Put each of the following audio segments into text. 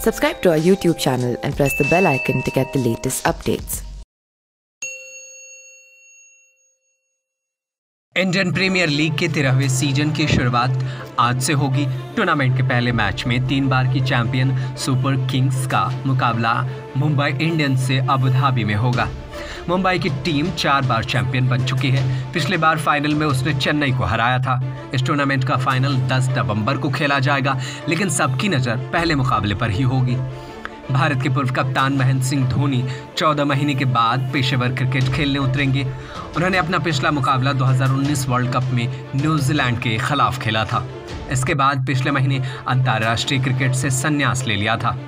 Subscribe to our YouTube channel and press the bell icon to get the latest updates. Indian Premier League के 13वें season की शुरुआत आज से होगी। टूर्नामेंट के पहले मैच में 3 बार की चैंपियन सुपर किंग्स का मुकाबला मुंबई इंडियंस से अबू धाबी में होगा। मुंबई की टीम 4 बार चैंपियन बन चुकी है। पिछले बार फाइनल में उसने चेन्नई को हराया था। इस टूर्नामेंट का फाइनल 10 नवंबर को खेला जाएगा, लेकिन सबकी नज़र पहले मुकाबले पर ही होगी। भारत के पूर्व कप्तान महेंद्र सिंह धोनी 14 महीने के बाद पेशेवर क्रिकेट खेलने उतरेंगे। उन्होंने अपना पिछला मुकाबला 2019 वर्ल्ड कप में न्यूजीलैंड के खिलाफ खेला था। इसके बाद पिछले महीने अंतर्राष्ट्रीय क्रिकेट से संन्यास ले लिया था।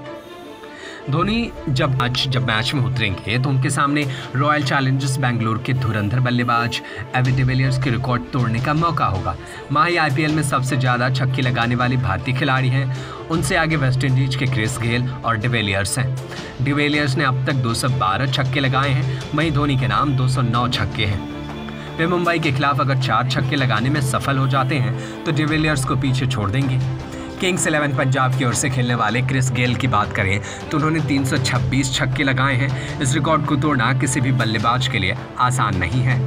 धोनी जब मैच में उतरेंगे तो उनके सामने रॉयल चैलेंजर्स बेंगलुरु के धुरंधर बल्लेबाज एबी डिविलियर्स के रिकॉर्ड तोड़ने का मौका होगा। माही आईपीएल में सबसे ज़्यादा छक्के लगाने वाले भारतीय खिलाड़ी हैं। उनसे आगे वेस्टइंडीज के क्रिस गेल और डिविलियर्स हैं। डिविलियर्स ने अब तक 212 छक्के लगाए हैं, वहीं धोनी के नाम 209 छक्के हैं। वे मुंबई के खिलाफ अगर 4 छक्के लगाने में सफल हो जाते हैं तो डिविलियर्स को पीछे छोड़ देंगे। किंग्स 11 पंजाब की ओर से खेलने वाले क्रिस गेल की बात करें तो उन्होंने 326 छक्के लगाए हैं। इस रिकॉर्ड को तोड़ना किसी भी बल्लेबाज के लिए आसान नहीं है।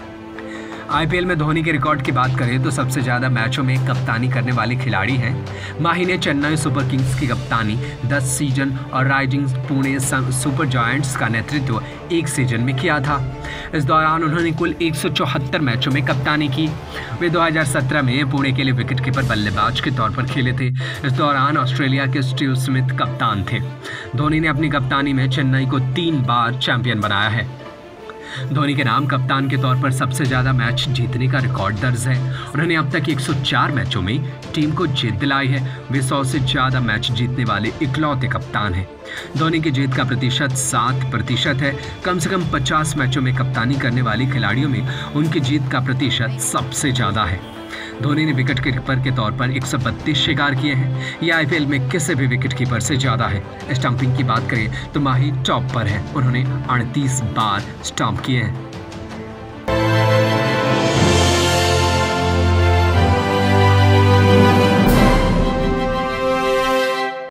आईपीएल में धोनी के रिकॉर्ड की बात करें तो सबसे ज़्यादा मैचों में कप्तानी करने वाले खिलाड़ी हैं। माही ने चेन्नई सुपर किंग्स की कप्तानी 10 सीजन और राइजिंग पुणे सुपर जायंट्स का नेतृत्व 1 सीजन में किया था। इस दौरान उन्होंने कुल 174 मैचों में कप्तानी की। वे 2017 में पुणे के लिए विकेटकीपर बल्लेबाज के तौर पर खेले थे। इस दौरान ऑस्ट्रेलिया के स्टीव स्मिथ कप्तान थे। धोनी ने अपनी कप्तानी में चेन्नई को 3 बार चैंपियन बनाया है। धोनी के नाम कप्तान के तौर पर सबसे ज़्यादा मैच जीतने का रिकॉर्ड दर्ज है। उन्होंने अब तक 104 मैचों में टीम को जीत दिलाई है। वे 100 से ज़्यादा मैच जीतने वाले इकलौते कप्तान हैं। धोनी की जीत का प्रतिशत 7% है। कम से कम 50 मैचों में कप्तानी करने वाले खिलाड़ियों में उनकी जीत का प्रतिशत सबसे ज़्यादा है। धोनी ने विकेट कीपर के तौर पर 132 शिकार किए हैं। यह आईपीएल में किसी भी विकेट कीपर से ज़्यादा है। स्टंपिंग की बात करें तो माही टॉप पर है। उन्होंने 38 बार स्टंप किए हैं।